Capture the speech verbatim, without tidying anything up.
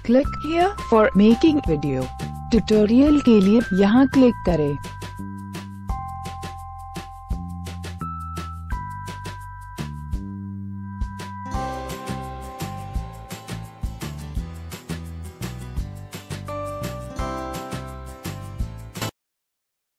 Click here for making video. Tutorial के लिए यहाँ क्लिक करें।